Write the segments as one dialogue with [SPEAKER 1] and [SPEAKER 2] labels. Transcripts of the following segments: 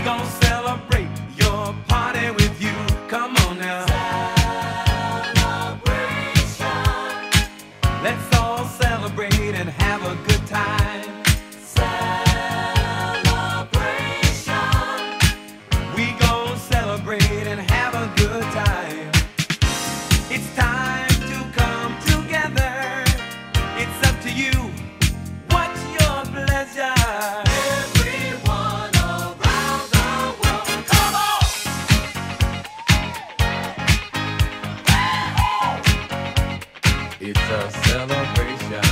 [SPEAKER 1] gon' celebrate your party with you. Come on now. Celebration. Let's all celebrate and have a good time. Celebration. We gon' celebrate and have a good time. It's time to come together. It's up to you. What's your pleasure? Everyone around the world, come on! It's a celebration.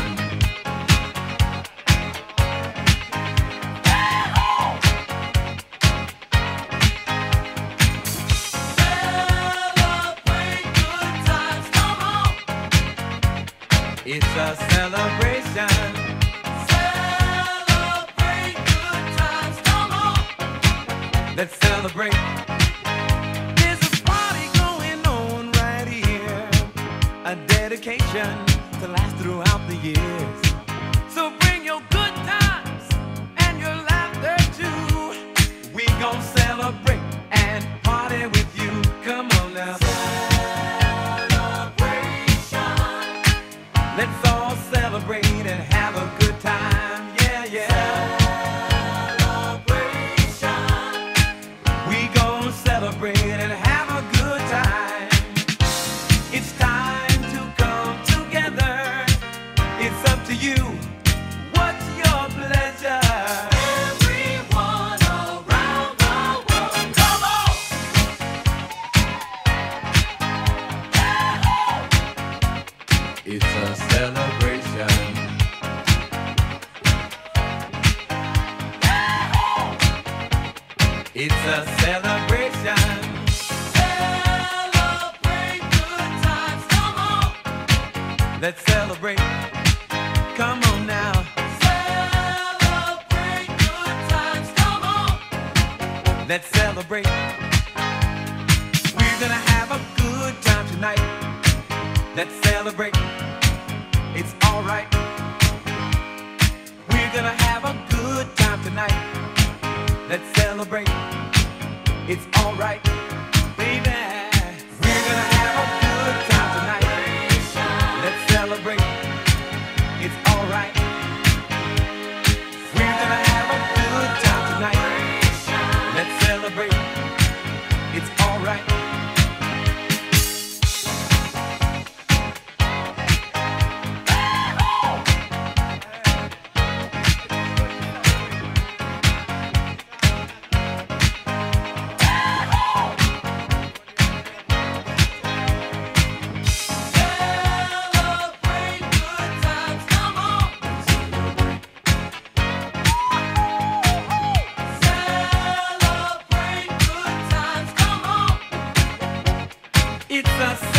[SPEAKER 1] Celebrate good times, come on! It's a celebration. Celebrate good times, come on! Let's celebrate. There's a party going on right here, a dedication to last throughout the years. So bring your good times and your laughter too. We gon' celebrate and party with you. Come on now. Celebration. Let's all celebrate and have a good time. Yeah, yeah. Celebration. We gon' celebrate and have a good time. It's time to come together. It's up to you. What's your pleasure? Everyone around the world, come on! It's a celebration. It's a celebration. Celebrate good times, come on! Let's celebrate. Come on now. Celebrate good times, come on! Let's celebrate. We're gonna have a good time tonight. Let's celebrate. It's alright. We're gonna have a good time tonight. Let's celebrate. It's alright, baby. We're gonna have a good time tonight. Let's celebrate. It's alright. We're gonna have a good time tonight. Let's celebrate. It's alright. Celebrate good times, come on! Celebrate good times, come on! It's a